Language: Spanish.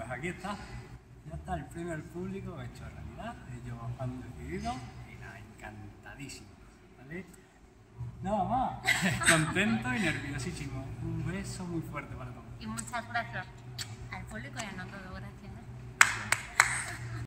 pues aquí está. Ya está el premio al público hecho realidad. Ellos han decidido y nada, encantadísimo. ¿Vale? Nada más. Contento y nerviosísimo. Un beso muy fuerte para todos. Y muchas gracias al público y a nosotros. Gracias.